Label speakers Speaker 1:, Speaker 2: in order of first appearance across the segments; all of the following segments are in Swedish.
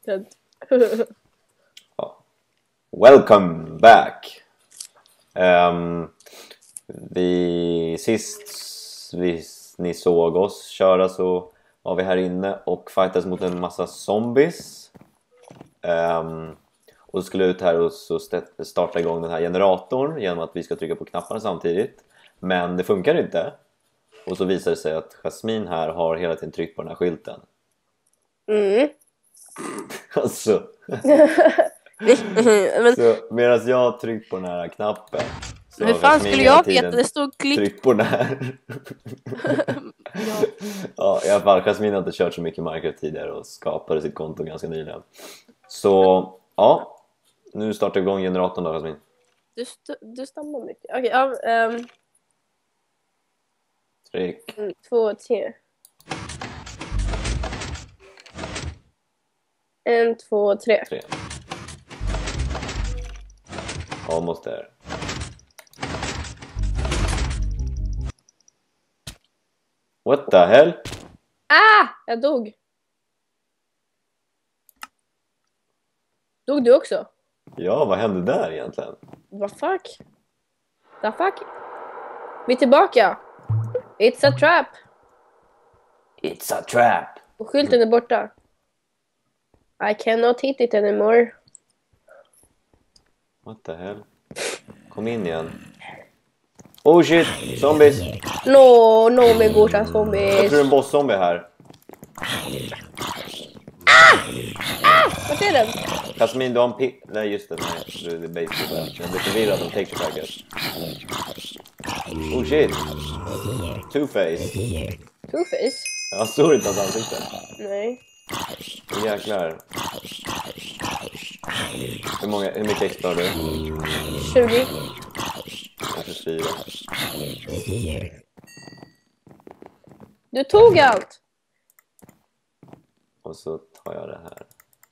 Speaker 1: Welcome back. Ni såg oss köra så var vi här inne och fightas mot en massa zombies. Och så skulle ut här och så starta igång den här generatorn genom att vi ska trycka på knapparna samtidigt. Men det funkar inte. Och så visar det sig att Jasmine här har hela tiden tryckt på den här skylten. Alltså. Så medan jag har tryckt på den här knappen, så
Speaker 2: hur fan skulle jag veta? Det stod klick.
Speaker 1: Tryck på den här. Ja, i alla fall, Jasmine har inte kört så mycket Minecraft tidigare och skapade sitt konto ganska nyligen. Så, ja. Nu startar vi igång generatorn då, Jasmine.
Speaker 2: Du stammar mycket. Okej,
Speaker 1: Tryck.
Speaker 2: 1, 2, 3. 1, 2, 3.
Speaker 1: 3. Almost there. What the hell?
Speaker 2: Jag dog. Dog du också?
Speaker 1: Ja, vad hände där egentligen?
Speaker 2: Vad fuck? The fuck? Vi är tillbaka. It's a trap.
Speaker 1: It's a trap.
Speaker 2: Och skylten är borta. I cannot hit it anymore.
Speaker 1: What the hell? Kom in igen. Oh shit, zombies.
Speaker 2: No me gosa zombies.
Speaker 1: Jag tror det är en boss-zombie här.
Speaker 2: Vad är den?
Speaker 1: Jasmine, du har en nej just det, nej. Du är basic där. Jag blir förvirrad om texture packet. Oh shit. Two-face.
Speaker 2: Two-face?
Speaker 1: Jag såg inte hans ansikte.
Speaker 2: Nej.
Speaker 1: Jäklar. Hur mycket extra har du?
Speaker 2: 20.
Speaker 1: 24.
Speaker 2: Du tog allt.
Speaker 1: Och så tar jag det här.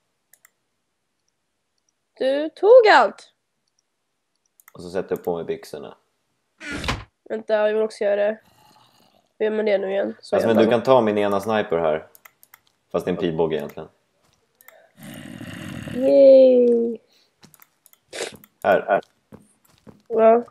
Speaker 2: Du tog allt.
Speaker 1: Och så sätter jag på mig byxorna.
Speaker 2: Vänta, jag vill också göra det. Hur gör man det nu igen? Så
Speaker 1: alltså, men du kan ta min ena sniper här. Fast det är en pilbåge egentligen.
Speaker 2: Yay.
Speaker 1: Här.
Speaker 2: Ja.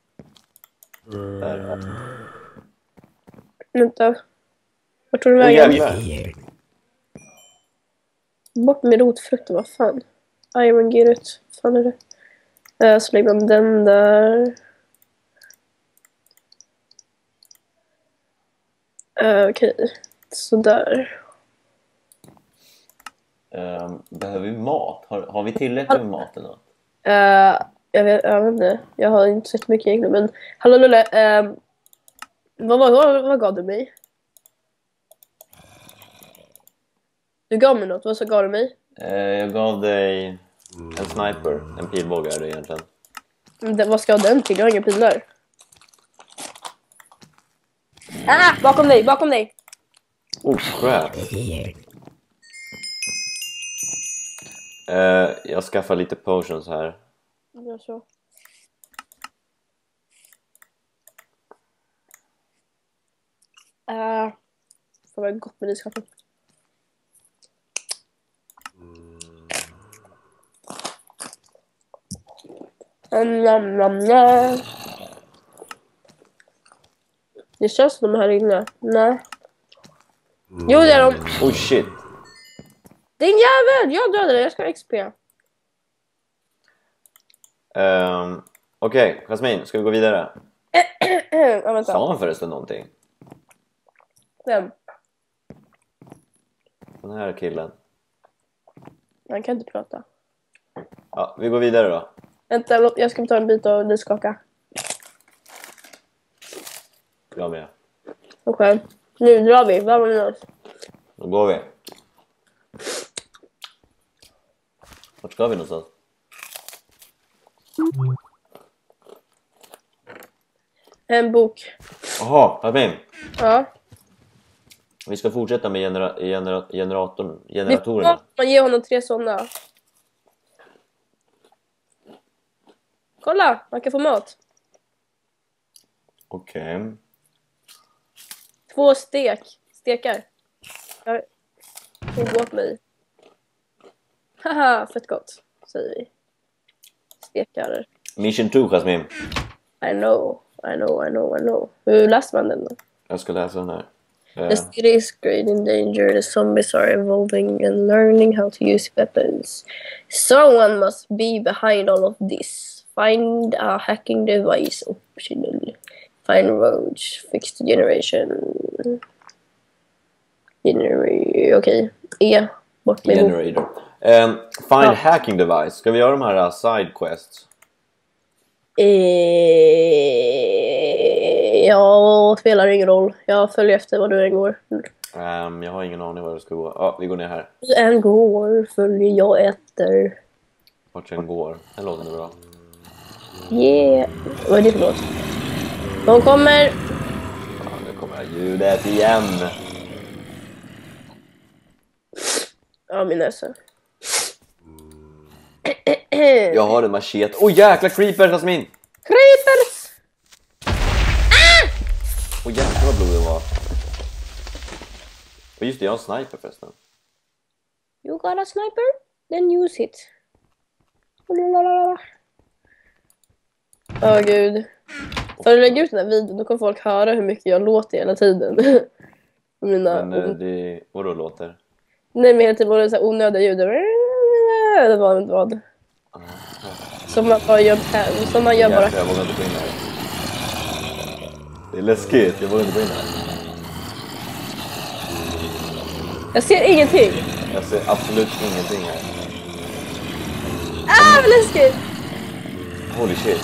Speaker 1: Där.
Speaker 2: Vänta. Vart tog du vägen?
Speaker 1: Jävlar.
Speaker 2: Bort med rotfrukten, vad fan. Iron Girut. Vad fan är det? Så lägger man den där. Okej. Sådär.
Speaker 1: Behöver vi mat? Har vi tillräckligt med mat eller något?
Speaker 2: Jag vet inte. Jag har inte sett mycket egentligen. Men hallå Lulle. Vad gav du mig? Du gav mig något. Vad så gav du mig?
Speaker 1: Jag gav dig en sniper. En pilbåge är det egentligen.
Speaker 2: Vad ska den till? Jag har inga pilar. Bakom dig.
Speaker 1: Oh crap. Jag skaffar lite potions här.
Speaker 2: Ja, så. Det var gott med iskaffe. Det känns som de här inne. Nej. Jo, det är de.
Speaker 1: Oh shit.
Speaker 2: Din jävel! Jag dödade det. Jag ska ha XP.
Speaker 1: Okej, Jasmine, ska vi gå vidare?
Speaker 2: Ja, vänta.
Speaker 1: Sa han förresten någonting?
Speaker 2: Vem?
Speaker 1: Den här killen.
Speaker 2: Han kan inte prata.
Speaker 1: Ja, vi går vidare då.
Speaker 2: Vänta, jag ska ta en bit och du skaka.
Speaker 1: Jag med.
Speaker 2: Okej. Nu drar vi. Vad var det nu?
Speaker 1: Då går vi. Vart ska vi någonstans?
Speaker 2: En bok.
Speaker 1: Jaha, Jasmine.
Speaker 2: Ja.
Speaker 1: Vi ska fortsätta med generatorerna.
Speaker 2: Man ger honom 3 sådana. Kolla, man kan få mat.
Speaker 1: Okej.
Speaker 2: 2 stekar. Jag går åt mig. Haha, fett gott, säger vi. Stekar.
Speaker 1: Mission 2, Jasmin.
Speaker 2: I know. Hur läser man den då?
Speaker 1: Jag ska läsa den här.
Speaker 2: The city is great in danger. The zombies are evolving and learning how to use weapons. Someone must be behind all of this. Find a hacking device optional. Find roads. Fix the generation. Okej. E. Bort med
Speaker 1: Generator. Find hacking device. Ska vi göra de här side quests?
Speaker 2: Ja, spelar ingen roll. Jag följer efter vad du än går.
Speaker 1: Jag har ingen aning var det ska gå. Ja, vi går ner här.
Speaker 2: Du än går följer jag efter.
Speaker 1: Vart den går. Den låter bra.
Speaker 2: Yeah. Vad är det för låt? De kommer.
Speaker 1: Ja, nu kommer ljudet igen.
Speaker 2: Ja, min näsa.
Speaker 1: Jag har en machete. Åh, jäkla creeper, Jasmin!
Speaker 2: Creepers!
Speaker 1: Åh, jäklar vad blod det var. Och just det, jag har en sniper förresten.
Speaker 2: You got a sniper? Then use it. Åh gud. För att lägga ut den här videon, då kommer folk höra hur mycket jag låter hela tiden. Mina...
Speaker 1: Men det... Vadå låter?
Speaker 2: Nej, men hela tiden var det så här onödiga ljud. Det var inte vad. Som man bara gör här. Som man gör bara.
Speaker 1: Jag vågar inte gå in här. Det är läskigt, jag vågar inte gå in här.
Speaker 2: Jag ser ingenting.
Speaker 1: Jag ser absolut ingenting här.
Speaker 2: Vad läskigt!
Speaker 1: Holy shit.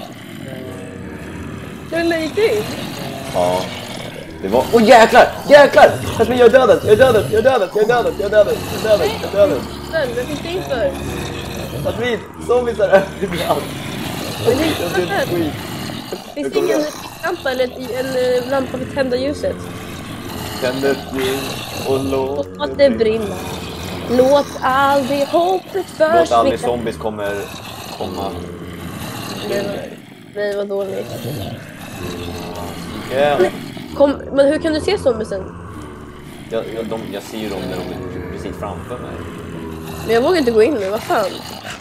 Speaker 2: Du gick in.
Speaker 1: Ja. Det var... Åh, jäklar! Jäklar! Jasmin, jag är döden! Jag är döden! Jag är döden! Jag är döden! Jag är döden! Jag är döden! Jag är döden!
Speaker 2: Vad finns det inför?
Speaker 1: Jasmin! Zombies är överallt!
Speaker 2: Men det är inte
Speaker 1: Jag
Speaker 2: så
Speaker 1: ser
Speaker 2: här.
Speaker 1: skit.
Speaker 2: Finns det ingen lampa eller en lampa för att tända ljuset?
Speaker 1: Tänd ett ljus och
Speaker 2: Låt det brinna. Låt aldrig hoppet försvinna.
Speaker 1: Låt aldrig zombies komma.
Speaker 2: Nej, vad dåligt.
Speaker 1: Yeah.
Speaker 2: Men hur kan du se zombiesen?
Speaker 1: Jag ser ju dem när de är precis framför mig.
Speaker 2: Men jag vågar inte gå in nu, vad fan?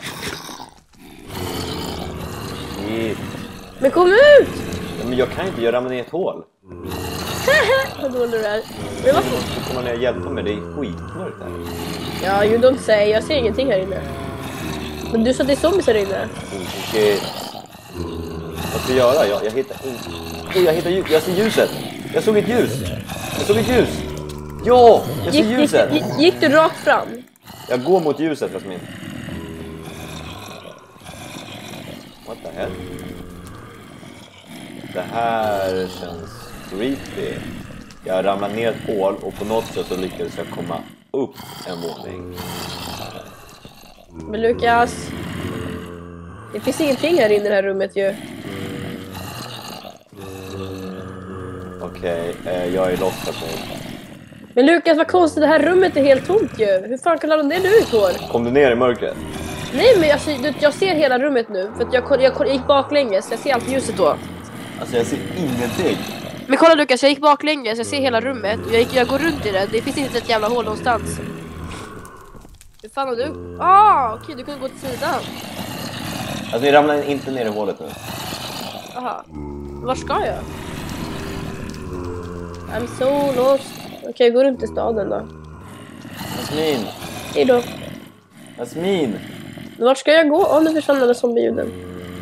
Speaker 1: Shit.
Speaker 2: Men kom ut!
Speaker 1: Ja, men jag kan inte göra mig ner ett hål.
Speaker 2: Vad dålig du är. Men varför?
Speaker 1: Du kommer ner och hjälpa mig, det är skitmörkt här.
Speaker 2: Ja, you don't say. Jag ser ingenting här inne. Men du sa att det är zombies här inne.
Speaker 1: Shit. Vad ska jag göra? Jag hittar ljus. Jag ser ljuset. Jag såg ett ljus. Ja, jag ser ljuset.
Speaker 2: Gick du rakt fram?
Speaker 1: Jag går mot ljuset, Jasmin. What the hell? Det här känns creepy. Jag ramlar ner ett hål och på något sätt så lyckades jag komma upp en våning.
Speaker 2: Men Lukas, det finns ingenting här inne i det här rummet ju.
Speaker 1: Okej, jag är lost nu.
Speaker 2: Men Lukas, vad konstigt, det här rummet är helt tomt ju. Hur fan kan det ut hår?
Speaker 1: Kom du ner i mörkret?
Speaker 2: Nej, men jag ser hela rummet nu. För att jag gick baklänges, jag ser allt ljuset då.
Speaker 1: Alltså jag ser ingenting.
Speaker 2: Men kolla Lukas, jag gick baklänges, jag ser hela rummet. Jag går runt i det, det finns inte ett jävla hål någonstans. Hur fan har du? Okej, du kunde gå till sidan.
Speaker 1: Alltså ni ramlar inte ner i hålet nu.
Speaker 2: Aha. Var ska jag? I'm so lost. Okej, gå runt i staden då.
Speaker 1: Jasmin!
Speaker 2: Hejdå.
Speaker 1: Jasmin!
Speaker 2: Vart ska jag gå? Nu försvann alla zombieljuden.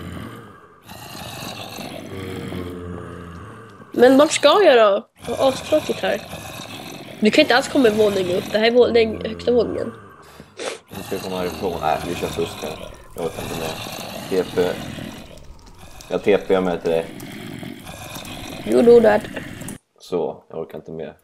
Speaker 2: Men vart ska jag då? Vad astråkigt här. Du kan inte alls komma en våning upp. Det här är den högsta våningen.
Speaker 1: Nu ska jag komma härifrån. Nej, vi kör fusk här. Jag orkar inte med. TP. Jag TP med till dig.
Speaker 2: You do that.
Speaker 1: Så, jag orkar inte med.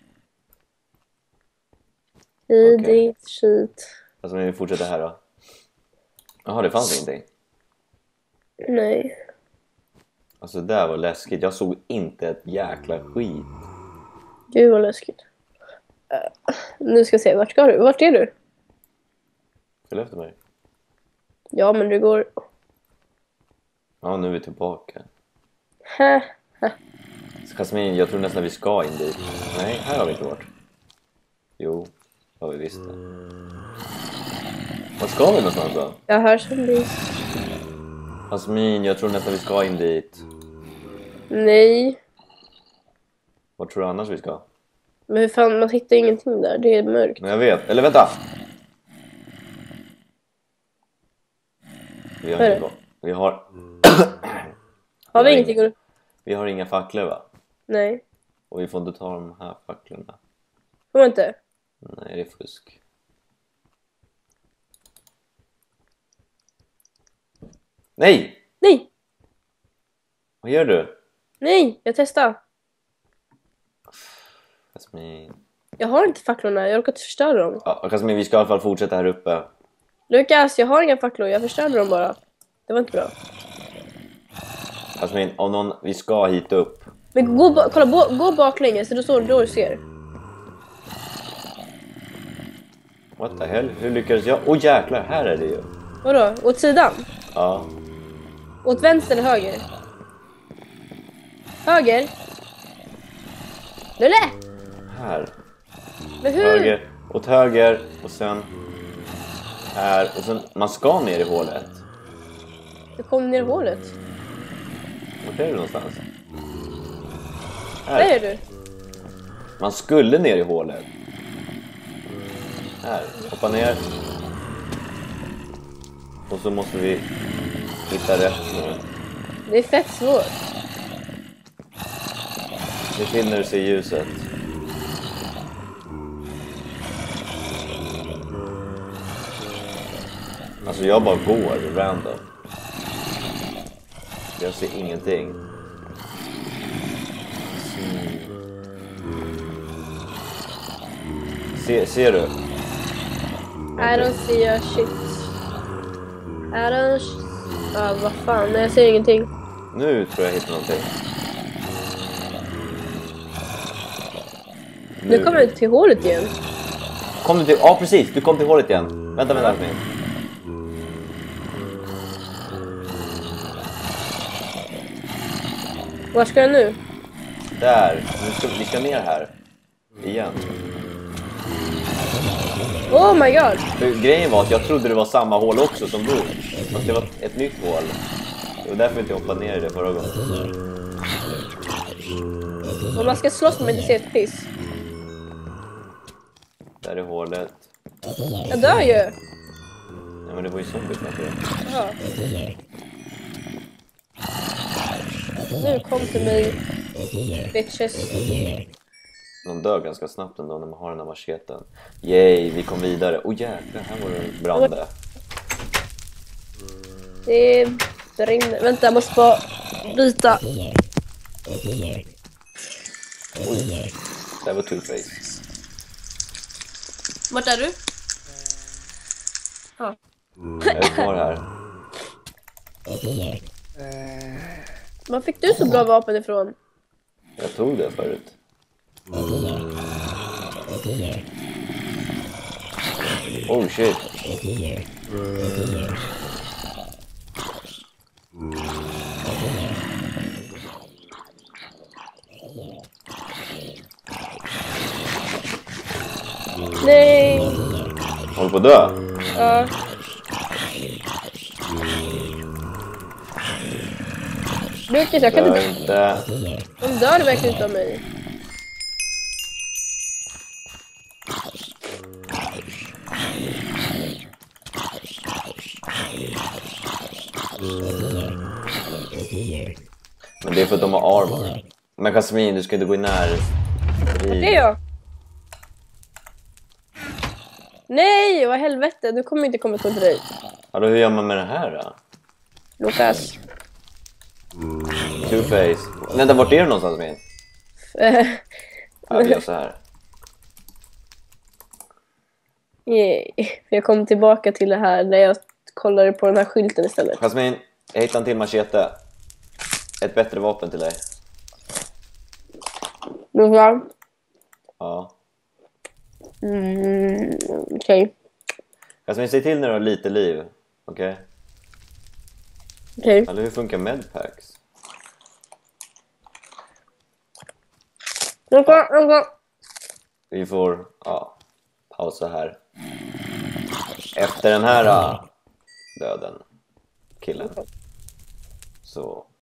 Speaker 2: Okej. Shit.
Speaker 1: Alltså men vi fortsätter här då. Jaha, det fanns ingenting.
Speaker 2: Nej.
Speaker 1: Alltså det där var läskigt. Jag såg inte ett jäkla skit.
Speaker 2: Gud vad läskigt. Nu ska jag se, vart ska du? Vart är du?
Speaker 1: Följ efter mig.
Speaker 2: Ja, men du går...
Speaker 1: Ja, nu är vi tillbaka.
Speaker 2: Hä?
Speaker 1: Jasmin, jag tror nästan vi ska in dit. Nej, här har vi inte varit. Jo, har vi visst det. Var ska vi någonstans då?
Speaker 2: Jag hör zombies.
Speaker 1: Jasmin, jag tror nästan vi ska in dit.
Speaker 2: Nej.
Speaker 1: Vart tror du annars vi ska?
Speaker 2: Men hur fan, man hittar ingenting där. Det är mörkt.
Speaker 1: Men jag vet. Eller vänta! Vi har ingen... Vi har...
Speaker 2: Har vi ingenting?
Speaker 1: Vi har inga facklor, va?
Speaker 2: Nej.
Speaker 1: Och vi får inte ta de här facklorna.
Speaker 2: Får man inte?
Speaker 1: Nej, det är fusk. Nej!
Speaker 2: Nej!
Speaker 1: Vad gör du?
Speaker 2: Nej, jag testar.
Speaker 1: Jasmin...
Speaker 2: Jag har inte facklorna, jag har råkat förstöra dem.
Speaker 1: Ja, Jasmin, vi ska i alla fall fortsätta här uppe.
Speaker 2: Lukas, jag har inga facklor, jag förstörde dem bara. Det var inte bra.
Speaker 1: Jasmin, om någon... Vi ska hit upp.
Speaker 2: Men kolla, gå baklänges, så då står då du ser.
Speaker 1: What the hell? Hur lyckades jag? Åh jäklar, här är det ju.
Speaker 2: Vadå? Åt sidan?
Speaker 1: Ja.
Speaker 2: Åt vänster eller höger? Höger? Lulle!
Speaker 1: Här.
Speaker 2: Men hur?
Speaker 1: Höger. Åt höger. Och sen... Här. Och sen... Man ska ner i hålet.
Speaker 2: Jag kom ner i hålet.
Speaker 1: Vart är du någonstans?
Speaker 2: Där
Speaker 1: Här.
Speaker 2: är du.
Speaker 1: Man skulle ner i hålet. Här. Hoppa ner. Och så måste vi hitta rätt nu.
Speaker 2: Det är fett svårt.
Speaker 1: Det finner du sig i ljuset. Alltså jag bara går random. Jag ser ingenting. Ser du?
Speaker 2: I don't see a shit. I don't... vad fan, nej, jag ser ingenting.
Speaker 1: Nu tror jag hittar någonting.
Speaker 2: Nu kommer jag till hålet igen.
Speaker 1: Kom du till... Ja, precis. Du kom till hålet igen. Vänta.
Speaker 2: Var ska jag nu?
Speaker 1: Där. Vi ska ner här. Igen.
Speaker 2: Oh my god!
Speaker 1: För grejen var att jag trodde det var samma hål också som du. Fast det var ett nytt hål. Det var därför jag inte hoppade ner i det förra gången.
Speaker 2: Om man ska slåss med inte se ett piss.
Speaker 1: Där är hålet.
Speaker 2: Jag dör ju!
Speaker 1: Nej, men det var ju zombies där.
Speaker 2: Jaha. Nu kom till mig. Bitches.
Speaker 1: De dör ganska snabbt ändå när man har den här macheten. Yay, vi kom vidare. Jäklar, här var det brande.
Speaker 2: Det brinner. Vänta, jag måste bara byta.
Speaker 1: Oj, det var Two-Face.
Speaker 2: Vart är du? Ja.
Speaker 1: Jag är kvar här.
Speaker 2: Var fick du så bra vapen ifrån?
Speaker 1: Jag tog det förut. Oh shit.
Speaker 2: Nej!
Speaker 1: Håller på att dö?
Speaker 2: Ja. Lukas, jag kan
Speaker 1: Dör
Speaker 2: inte...
Speaker 1: inte.
Speaker 2: De dör verkligen inte av mig.
Speaker 1: Men det är för att de har armor. Men Jasmin, du ska inte gå i när.
Speaker 2: Det är jag. Nej, vad helvete. Du kommer inte komma till dig.
Speaker 1: Hallå, hur gör man med det här då?
Speaker 2: Lukas.
Speaker 1: Two-Face. Vänta, vart är du någonstans min? Ja, vi gör så här.
Speaker 2: Yay. Jag kom tillbaka till det här när jag kollade på den här skylten istället.
Speaker 1: Jasmin, jag hittade en till machete. Ett bättre vapen till dig.
Speaker 2: Nova.
Speaker 1: Ja.
Speaker 2: Okej.
Speaker 1: Jasmin, säg till när du har lite liv. Okej?
Speaker 2: Okej.
Speaker 1: Eller hur funkar medpacks?
Speaker 2: Nova.
Speaker 1: Vi får pausa här. efter den här döden, killen, så